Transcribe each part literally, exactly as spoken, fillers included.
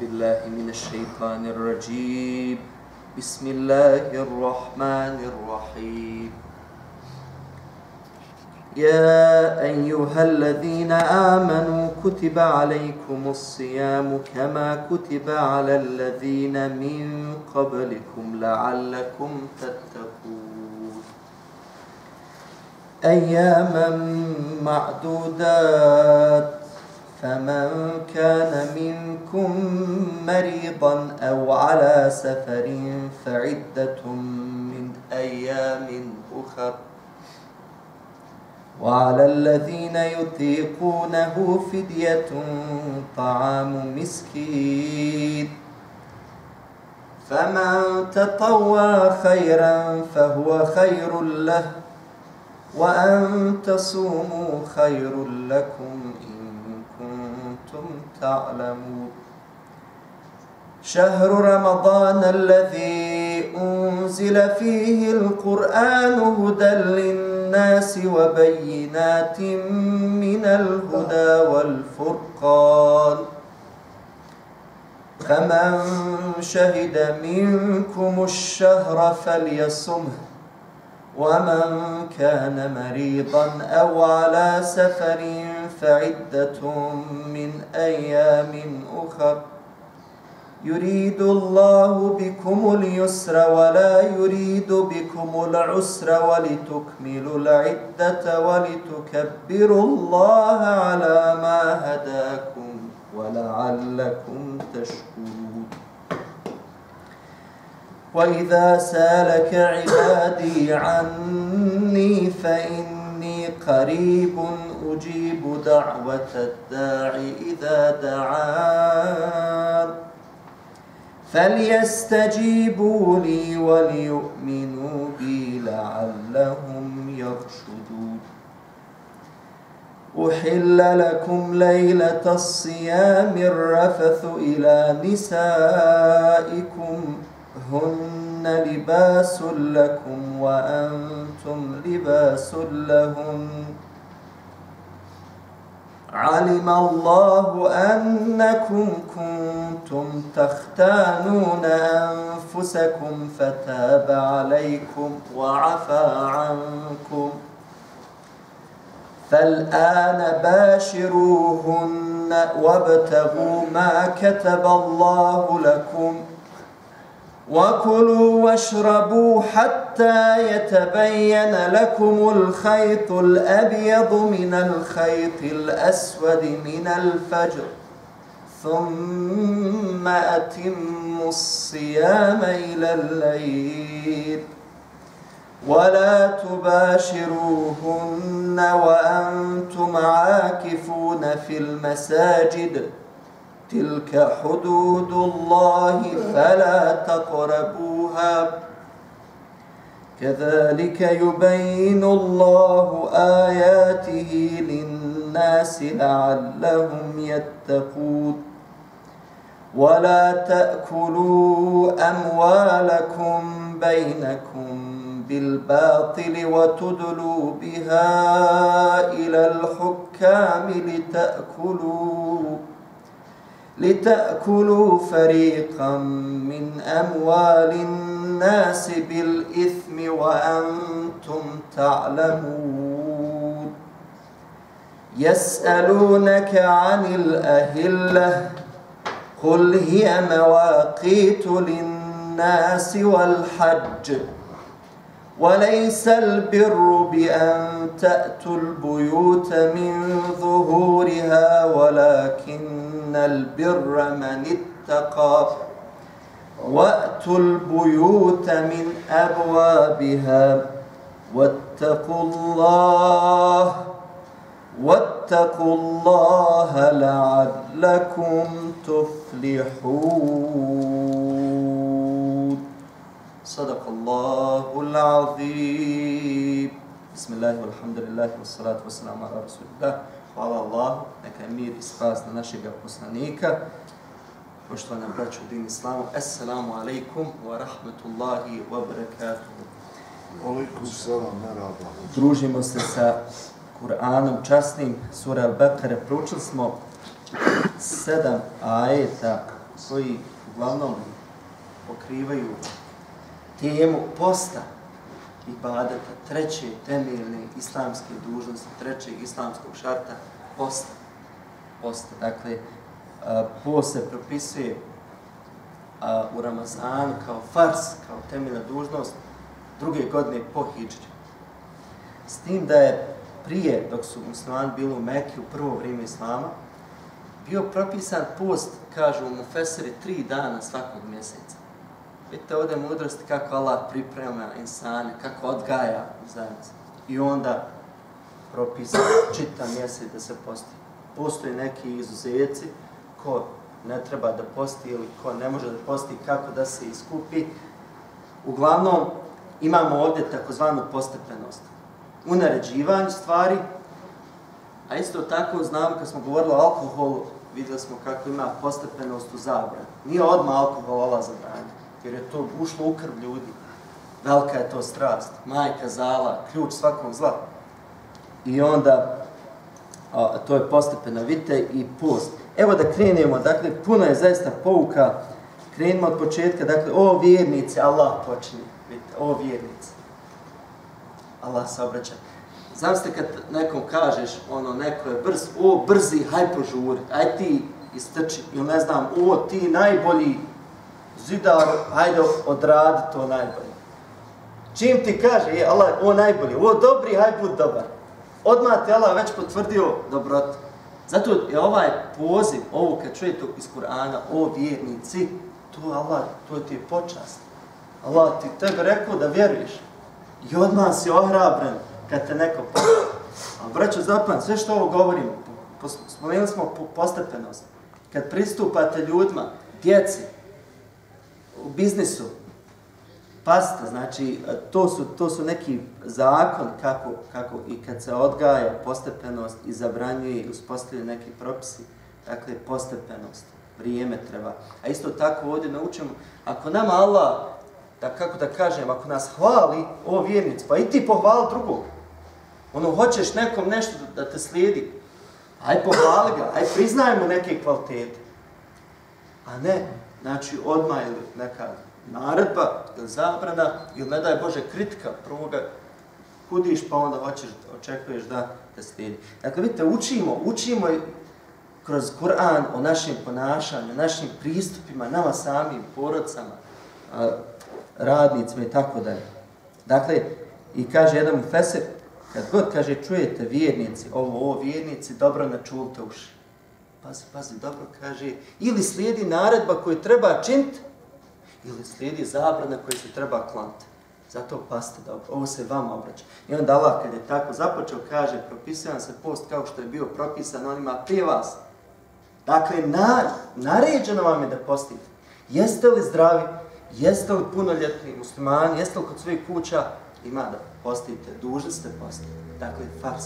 بالله من الشيطان الرجيم. بسم الله الرحمن الرحيم. يا أيها الذين آمنوا كتب عليكم الصيام كما كتب على الذين من قبلكم لعلكم تتقون أياما معدودات فمن كان منكم مريضا أو على سفر فعدة من أيام أخر وعلى الذين يطيقونه فدية طعام مسكين فمن تطوع خيرا فهو خير له وأن تصوموا خير لكم إن كنتم تعلمون. شهر رمضان الذي أنزل فيه القرآن هدى للناس وبينات من الهدى والفرقان فمن شهد منكم الشهر فليصمه ومن كان مريضا أو على سفر فعدة من أيام أخر يريد الله بكم اليسر ولا يريد بكم العسر ولتكملوا العدة ولتكبروا الله على ما هداكم ولعلكم تشكرون. وإذا سالك عبادي عني فإني قريب أجيب دعوة الداع إذا دعان فليستجيبوا لي وليؤمنوا بي لعلهم يرشدون. أحل لكم ليلة الصيام الرفث إلى نسائكم هن لباس لكم وأنتم لباس لهن علم الله أنكم كنتم تختانون أنفسكم فتاب عليكم وعفى عنكم فالآن باشروهن وابتغوا ما كتب الله لكم وكلوا واشربوا حتى يتبين لكم الخيط الأبيض من الخيط الأسود من الفجر ثم أتموا الصيام إلى الليل ولا تباشروهن وأنتم عاكفون في المساجد تلك حدود الله فلا تقربوها كذلك يبين الله آياته للناس لعلهم يتقون. ولا تأكلوا أموالكم بينكم بالباطل وتدلوا بها إلى الحكام لتأكلوا لتأكلوا فريقا من أموال الناس بالإثم وأنتم تعلمون. يسألونك عن الأهلة قل هي مواقيت للناس والحج وليس البر بأن تأتوا البيوت من ظهورها ولكن البر من اتقى وأتوا البيوت من أبوابها واتقوا الله واتقوا الله لعلكم تفلحون. صدق الله العظيم. بسم الله والحمد لله والصلاة والسلام على رسول الله. Hvala Allahu, neka je mir i spas na našeg poslanika. Poštovana braćo u din islamu, assalamu alaikum wa rahmatullahi wa barakatuhu. Alaikum salam, merhaba. Družimo se sa Kur'anom časnim, sura Al-Baqara. Proučili smo sedam ajeta koji uglavnom pokrivaju temu posta i ibadeta, treće temeljne islamske dužnosti, trećeg islamskog šarta, posta. Posta. Dakle, post se propisuje u Ramazanu kao fars, kao temeljna dužnost, druge godine po hidžri. S tim da je prije, dok su muslimani bili u Mekki u prvo vrijeme islama, bio propisan post, kažu mu Feseri, tri dana svakog mjeseca. Vidite ovdje mudrosti kako Allah priprema insane, kako odgaja u zajednici. I onda propisan čitav mjesec da se posti. Postoji neki izuzeci ko ne treba da posti ili ko ne može da posti, kako da se iskupi. Uglavnom, imamo ovdje takozvanu postepenost u naređivanju stvari, a isto tako znamo kad smo govorili o alkoholu, vidjeli smo kako ima postepenost u zabrani. Nije odmah alkohol Allah zabranio, jer je to ušlo u krv ljudi. Velika je to strast, majka zala, ključ svakog zla. I onda, a, to je postepeno, vidite, i post. Evo da krenemo, dakle, puno je zaista pouka. Krenimo od početka, dakle, o vjernici, Allah počinje, vidite, o vjernici. Allah se obraća. Znam ste kad nekom kažeš, ono, neko je brz, o, brzi, haj požuri, aj ti istrči, ili ne znam, o, ti najbolji zidar, hajde odradi to najbolje. Čim ti kaže, je, Allah, o, najbolji, o, dobri, haj bud dobar. Odmah te Allah već potvrdio dobrotu. Zato je ovaj poziv, ovo kad čujete iz Kur'ana, o vjernici, to Allah, to ti je počast. Allah ti tebe rekao da vjeruješ. I odmah si ohrabren kad te neko pogleda. Ali braćo, zapamtite, sve što ovo govorimo, spomenuli smo postepenost. Kad pristupate ljudima, djeci, u biznisu, pazite, znači, to su, to su neki zakon kako, kako i kad se odgaja postepenost i zabranjuje i uspostavljaju neki propisi, dakle, postepenost, vrijeme treba. A isto tako ovdje naučimo, ako nama Allah, da kako da kažem, ako nas hvali, o vjernici, pa i ti pohvali drugog. Ono, hoćeš nekom nešto da te slijedi, aj pohvali ga, aj priznaj mu neke kvalitete. A ne, znači, odmah ili neka naredba ili zabrana, ili ne daj Bože kritika, prvo ga kudiš pa onda hoćeš, očekuješ da te slijedi. Dakle, vidite, učimo, učimo kroz Kur'an o našem ponašanju, našim pristupima, nama samim, porodcama, radnicima i tako dalje. Dakle, i kaže jedan mufesir, kad god kaže čujete vjernici, ovo, ovo vjernici, dobro načulite uši. Pazi, pazi, dobro kaže, ili slijedi naredba koju treba činiti, ili slijedi zabrana koju se treba kloniti. Zato pazite dobro, ovo se vama obraća. I onda Allah kad je tako započeo kaže, propisujem se post kao što je bio propisan onima prije vas. Dakle, na, naređeno vam je da postite. Jeste li zdravi, jeste li punoljetni muslimani, jeste li kod svojih kuća, ima da postite, dužni ste postiti. Dakle, fars.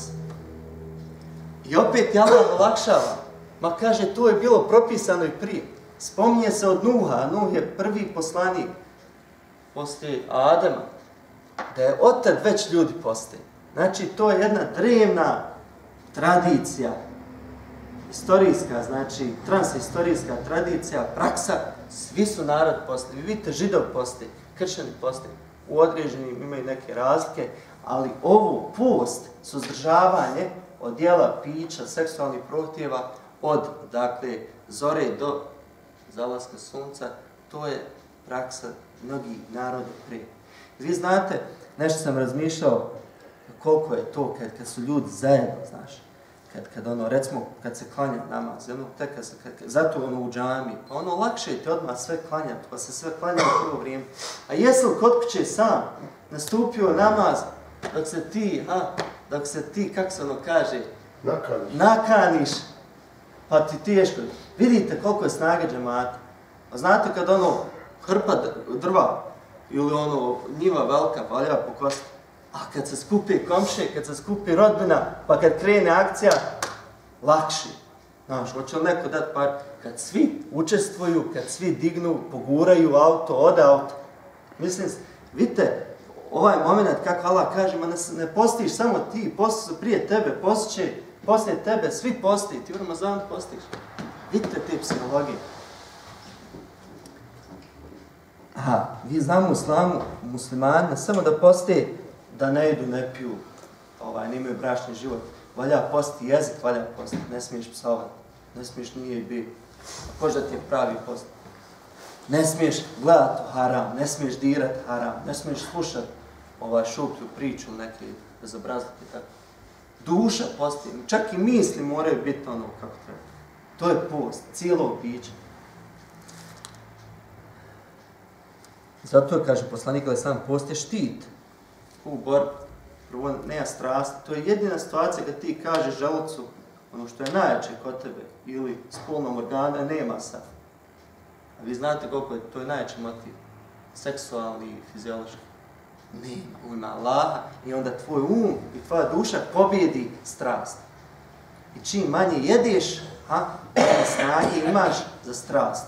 I opet Allah olakšava. Ma kaže, to je bilo propisano i prije. Spominje se od Nuha, a Nuh je prvi poslanik poslije Adama, da je otad već ljudi postoji. Znači, to je jedna drevna tradicija, istorijska, znači, transhistorijska tradicija, praksa, svi su narod postoji. Vi vidite, Židov postoji, kršćani postoji, u određenim imaju neke razlike, ali ovo post, suzdržavanje od jela, pića, seksualnih prohtjeva, od, dakle, zore do zalaska sunca, to je praksa mnogih naroda prije. Vi znate, nešto sam razmišljao koliko je to kad, kad su ljudi zajedno, znaš, kad, kad ono, recimo, kad se klanja namaz, jedno, tek kad se, kad, zato ono u džami, pa ono, lakše je te odmah sve klanjati, pa se sve klanja u prvo vrijeme. A jesi li kod kuće sam nastupio namaz, dok se ti, ha, dok se ti, kako se ono kaže, nakaniš, nakaniš pa ti teško. Vidite koliko je snage džemata. A znate kad ono hrpa drva ili ono njiva velika valja po kosti, a kad se skupi komšije, kad se skupi rodbina, pa kad krene akcija, lakše. Znaš, hoće li neko dati par? Kad svi učestvuju, kad svi dignu, poguraju auto, ode auto. Mislim, vidite, ovaj moment kako Allah kaže, ma ne, ne postiš samo ti, posti su prije tebe, posti će poslije tebe, svi posti, ti u Ramazanu postiš. Vidite te psihologije. Aha, vi znamo u islamu, muslimani, samo da poste, da ne jedu, ne piju, ovaj, nemaju bračni život. Valja posti jezik, valja posti, ne smiješ psovati, ne smiješ nije i biti. Možda ti je pravi post. Ne smiješ gledati haram, ne smiješ dirati haram, ne smiješ slušati ovaj šuplju priču neke bezobrazlike tako. Duša posti, čak i misli moraju biti ono kako treba. To je post, cijelo biće. Zato kaže poslanik ali sam post je štit u borbi. Prvo, nema strasti. To je jedina situacija kad ti kažeš želucu ono što je najjače kod tebe ili spolnom organu, nema sad. A vi znate koliko je, to je najjači motiv. Seksualni i fiziološki. Nema, u ime Allaha i onda tvoj um i tvoja duša pobjedi strast. I čim manje jedeš, a, manje snage imaš za strast.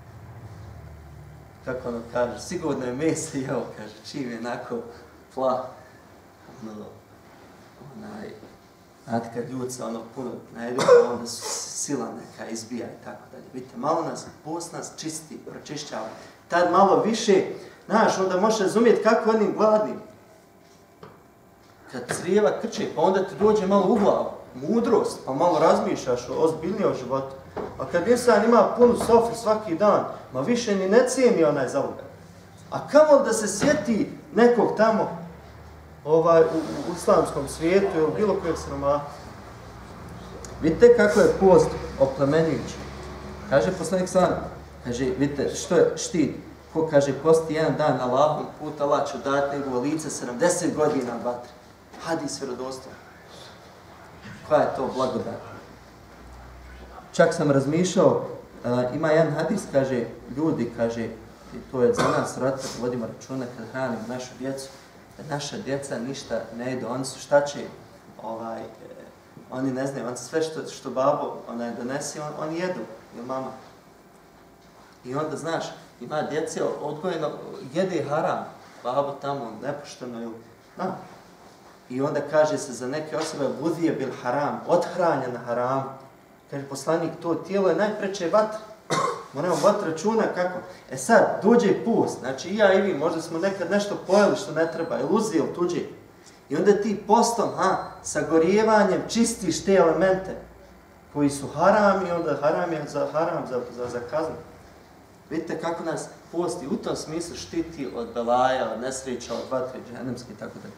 Kako ono kaže, sigurno je meso jeo, kaže, čim je onako pla, ono, onaj, znate kad ljudi se ono puno najedu, onda su sila neka izbija i tako dalje. Vidite, malo nas, post nas čisti, pročišćava. Tad malo više, znaš, onda možeš razumjeti kako onim gladnim. Kad crijeva krče, pa onda ti dođe malo u glavu, mudrost, pa malo razmišljaš ozbiljnije o životu. A kad insan ima punu sofru svaki dan, ma više ni ne cijeni onaj zalogaj. A kamo da se sjeti nekog tamo ovaj, u, u islamskom svijetu ili bilo kojeg srama. Vidite kako je post oplemenjujući. Kaže poslanik sam, kaže, vidite što je štit. Ko kaže posti jedan dan na Allahom put, Allah će dati njegovo lice sedamdeset godina vatre. Hadis vjerodostojan. Koja je to blagodat? Čak sam razmišljao, uh, ima jedan hadis, kaže, ljudi, kaže, i to je za nas roditelji, vodimo računa kad hranimo našu djecu, da naša djeca ništa ne jedu, oni su šta će, ovaj, eh, oni ne znaju, oni sve što, što babo onaj, donese, on, oni jedu, ili mama. I onda, znaš, ima djece odgojeno, jede haram, babo tamo, nepošteno, ili, na. I onda kaže se za neke osobe, budije bil haram, othranjen na haram. Kaže poslanik, to tijelo je najpreče vatra. Moramo vat računa kako. E sad, dođe post, znači i ja i vi, možda smo nekad nešto pojeli što ne treba, ili uzeli tuđe. I onda ti postom, ha, sa gorijevanjem čistiš te elemente koji su haram i onda haram je za haram, za, za, za kaznu. Vidite kako nas post i u tom smislu štiti od belaja, od nesreća, od vatre, džehennemske i tako dalje.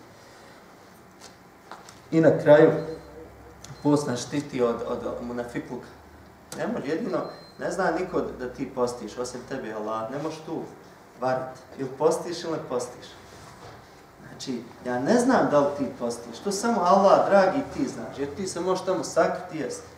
I na kraju, post nas štiti od, od, od munafikluka. Ne može, jedino, ne zna niko da ti postiš, osim tebe, Allah, ne možeš tu variti. Ili postiš ili ne postiš. Znači, ja ne znam da li ti postiš, to samo Allah, dragi, ti znaš, jer ti se možeš tamo sakriti i jesti.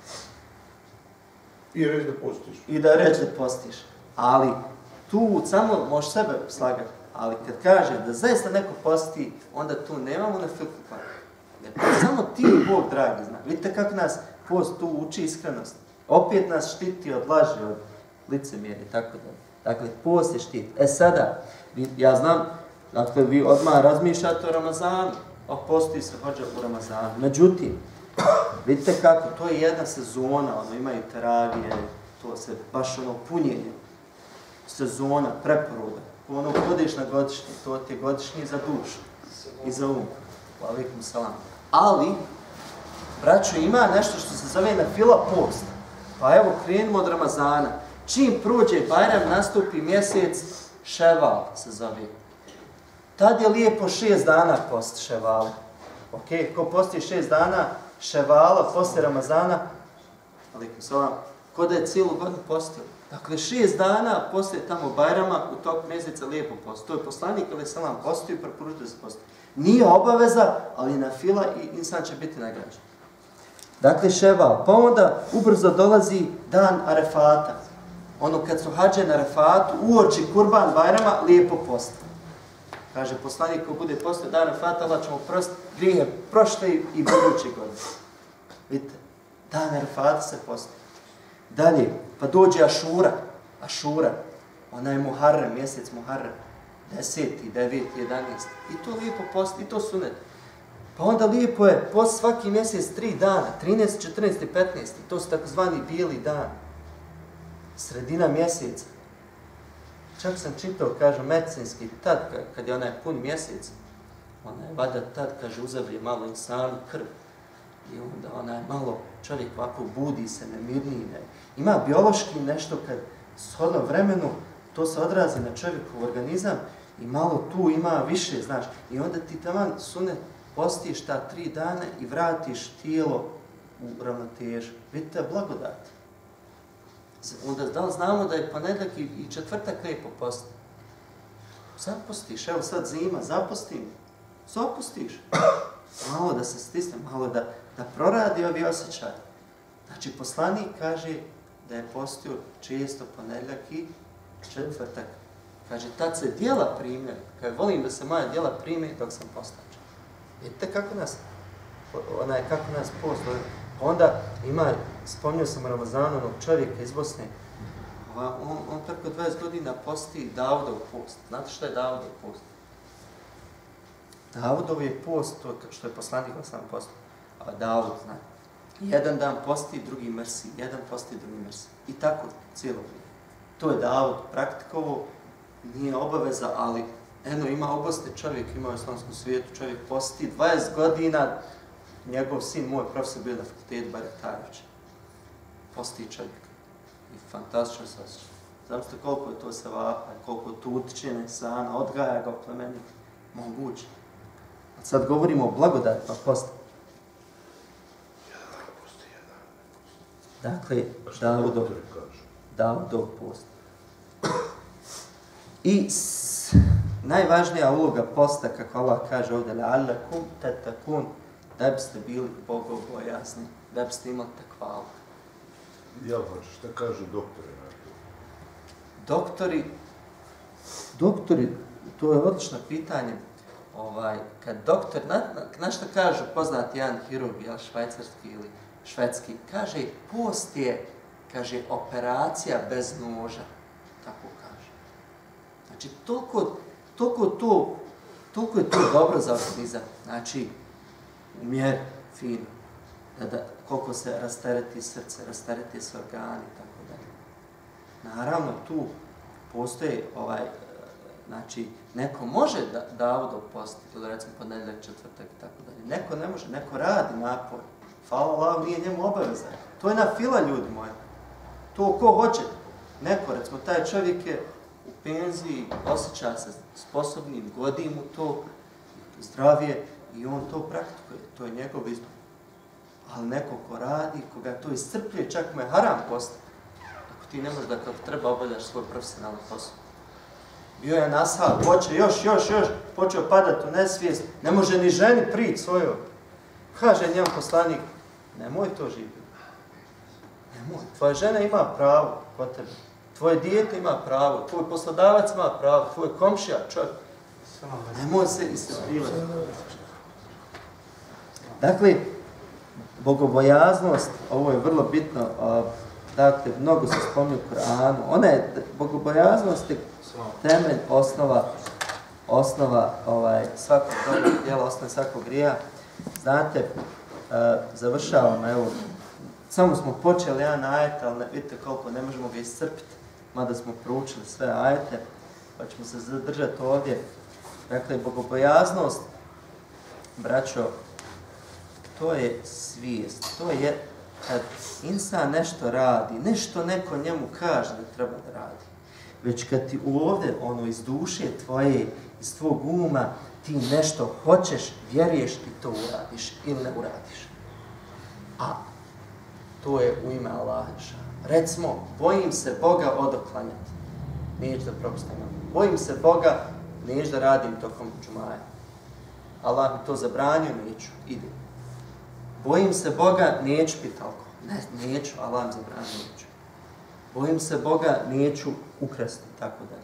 I reći da postiš. I da reći da postiš. Ali tu samo možeš sebe slagati. Ali kad kaže da zaista neko posti, onda tu nemamo na filkupa. Jer to samo ti, Bog dragi, zna. Vidite kako nas post tu uči iskrenost. Opet nas štiti od laži, od licemjerja i tako dalje. Dakle, post je štit. E sada, ja znam, dakle, vi odmah razmišljate o Ramazanu, a posti se hođa u Ramazanu. Međutim, vidite kako, to je jedna sezona, ono, imaju teravije, to se baš ono punjenje, sezona, preporoda. Ono, odeš na godišnji, to ti je godišnji za dušu i za um. Alaikum salam. Ali, braćo, ima nešto što se zove na fila post. Pa evo, krenimo od Ramazana. Čim prođe Bajram, nastupi mjesec Ševal se zove. Tad je lijepo šest dana post Ševala. Ok, ko posti šest dana Ševala poslije Ramazana, alaikum salam, ko da je cijelu godinu postio. Dakle, šest dana poslije tamo Bajrama u tog mjeseca lijepo posti. To je poslanik, alaikum salam, postio i preporučuje se posti. Nije obaveza, ali na fila i insan će biti nagrađen. Dakle, Ševal. Pa onda ubrzo dolazi dan Arefata. Ono kad su hađe na Arefatu, uoči Kurban Bajrama, lijepo posti. Kaže poslanik, ko bude postio dan Arefata, Allah ćemo prostiti grijehe prošle i buduće godine. Vidite, dan Arefata se posti. Dalje, pa dođe Ašura. Ašura, onaj Muharrem, mjesec Muharrem. Deseti, deveti, jedanaesti. I to lijepo posti, i to sunet. Pa onda lijepo je post svaki mjesec tri dana, trinaesti, četrnaesti, petnaesti. To su takozvani bijeli dan. Sredina mjeseca. čak sam čitao, kaže, medicinski, tad, kad je onaj pun mjesec, onaj, valjda tad, kaže, uzavlje malo insanu krv. I onda onaj malo čovjek ovako budi se, nemirniji. Ne. Ima biološki nešto kad shodno vremenu to se odrazi na čovjekov organizam i malo tu ima više, znaš. I onda ti taman sunet postiš ta tri dana i vratiš tijelo u ravnotežu. Vidite, blagodat. Onda da li znamo da je ponedjeljak i četvrtak lijepo posti? Zapustiš, evo sad zima, zapustim, zapustiš. Malo da se stisne, malo da, da proradi ovi osjećaj. Znači, poslanik kaže da je postio često ponedjeljak i četvrtak. Kaže, tad se djela primljaju. Kaže, volim da se moja djela prime dok sam postačan. Vidite kako nas, onaj, kako nas post. Onda ima, spomnio sam Ramazanu, onog čovjeka iz Bosne, on, on preko dvadeset godina posti Davudov post. Znate što je Davudov post? Davudov je post, to što je poslanik sam postao. A Davud, zna. Jedan dan posti, drugi mrsi, jedan posti, drugi mrsi. I tako cijelo vrijeme. To je Davud praktikovo, nije obaveza, ali eno ima oboste čovjek, ima u islamskom svijetu, čovjek posti dvadeset godina, njegov sin, moj profesor bio na fakultetu Baratajevića. Posti čovjek. I fantastično se osjeća. Znam ste koliko je to sevapa, koliko tu utičene sana, odgaja ga u plemenik. Moguće. Sad govorimo o blagodatima posta. Dakle, Davudov, Davudov post. I s, najvažnija uloga posta, kako Allah kaže ovdje, la'allakum tattaqun, da biste bili bogobojazni, da biste imali takvalu. Ja baš, šta kažu doktori na to? Doktori, doktori, to je odlično pitanje. Ovaj, kad doktor, na, na, na što kažu poznati jedan hirurg, jel, švajcarski ili švedski, kaže, post je, kaže, operacija bez noža, tako kaže. Znači, toliko, toliko, to, toliko je to dobro za organizam, znači, u mjeri, fino, da, da, koliko se rastereti srce, rastereti se organi, tako dalje. Naravno, tu postoji, ovaj, znači, neko može da, Davudov postiti, ili recimo ponedjeljak, četvrtak i tako dalje. Neko ne može, neko radi napor. Hvala Allah, nije njemu obaveza. To je na fila, ljudi moji. To ko hoće. Neko, recimo, taj čovjek je u penziji, osjeća se sposobnim, godi mu to, zdravije, i on to praktikuje. To je njegov izbor. Ali neko ko radi, koga to iscrpljuje, čak mu je haram posta. Ako ti ne možeš da kako treba obavljaš svoj profesionalni posao. Bio je nasal, hoće još, još, još, počeo padati u nesvijest, ne može ni ženi prići svojoj. Kaže njemu poslanik, nemoj to živjeti. Nemoj. Tvoja žena ima pravo kod tebe. Tvoje dijete ima pravo, tvoj poslodavac ima pravo, tvoj komšija, čovjek. Nemoj se iscrpljivati. Dakle, bogobojaznost, ovo je vrlo bitno, dakle, mnogo se spominje u Kur'anu. Ona je, bogobojaznost je temelj, osnova, osnova ovaj, svakog dobrog djela, osnova svakog grija. Znate, uh, završavamo, evo, samo smo počeli jedan ajet, ali ne, vidite koliko ne možemo ga iscrpiti, mada smo proučili sve ajete, pa ćemo se zadržati ovdje. Dakle, bogobojaznost, braćo, to je svijest, to je kad insan nešto radi, nešto neko njemu kaže da treba da radi. Već kad ti ovdje, ono, iz duše tvoje, iz tvog uma, ti nešto hoćeš, vjeruješ i to uradiš ili ne uradiš. A to je u ime Allaha. Recimo, bojim se Boga odoklanjati. Neću da propustim. Bojim se Boga, neću da radim tokom džumaja. Allah mi to zabranio, neću, idem. Bojim se Boga, neću piti alkohol. Ne, neću, Allah mi zabranio, neću. Bojim se Boga, neću ukrasti, tako dalje.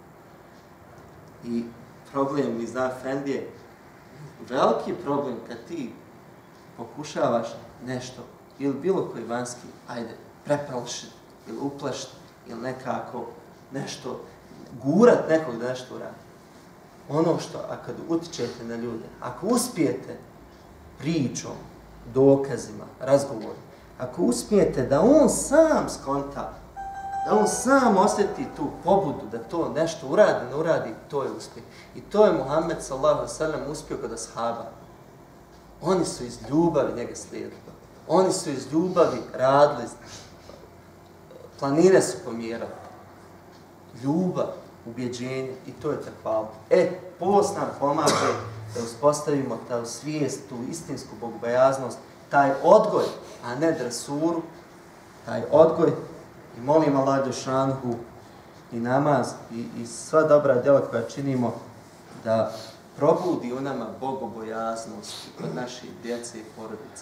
I problem, mi zna Efendije, veliki problem kad ti pokušavaš nešto, ili bilo koji vanjski, ajde, preplašiti, ili uplašiti, ili nekako nešto, gurat nekog da nešto uradi. Ono što, a kad utičete na ljude, ako uspijete pričom, dokazima, razgovorom, ako uspijete da on sam skonta da on sam osjeti tu pobudu, da to nešto uradi, ne uradi, to je uspjeh. I to je Muhammed sallallahu alejhi ve sellem uspio kod ashaba. Oni su iz ljubavi njega slijedili. Oni su iz ljubavi radili, planine su pomjerali. Ljubav, ubjeđenje i to je takva. E, post nam pomaže da uspostavimo ta svijest, tu istinsku bogobojaznost, taj odgoj, a ne dresuru, taj odgoj. I molim Allah dželešanohu i namaz i, i sva dobra djela koja činimo da probudi u nama bogobojaznost kod naše djece i porodice.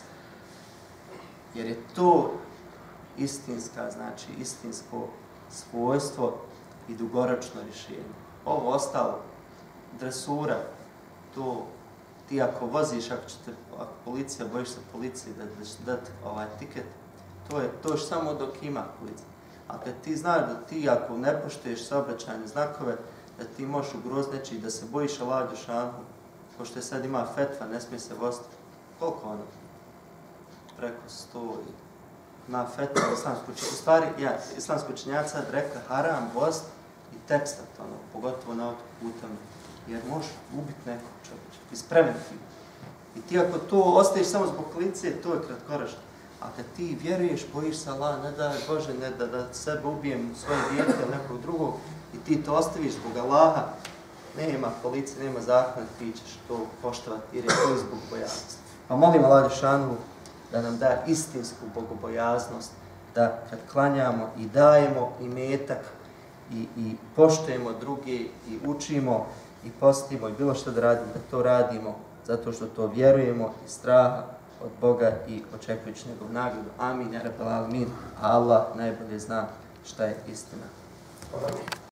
Jer je to istinska, znači istinsko svojstvo i dugoročno rješenje. Ovo ostalo, dresura, to ti ako voziš, ako ćete, ako policija, bojiš se policije da, da će dati ovaj tiket, to je to još samo dok ima policija. A kad ti znaš da ti ako ne poštuješ saobraćajne znakove, da ti možeš ugroziti nečiji, da se bojiš Allah dželešanohu, pošto je sad ima fetva, ne smije se voziti. Koliko ono? Preko sto i... Ima fetva islamsku učenjaca. U stvari, ja, islamsku učenjaca sad rekla haram voziti i tekstat, ono, pogotovo na autoputima. Jer možeš ubiti nekog čovječa, iz preventiva. I ti ako to ostaviš samo zbog policije, to je kratkoročno. A kad ti vjeruješ, bojiš se Allah, ne daj Bože, ne da, da sebe ubijem svoje dijete ili nekog drugog, i ti to ostaviš zbog Allaha, nema policije, nema zakona, ti ćeš to poštovati jer je to zbog bogobojaznosti. Pa molim Allah dželešanohu da nam da istinsku bogobojaznost, da kad klanjamo i dajemo imetak i, i poštujemo druge i učimo i postimo i bilo što da radimo, da to radimo zato što to vjerujemo i straha od Boga i očekujući njegov nagradu. Amin, ja rabbal alamin, a Allah najbolje zna šta je istina.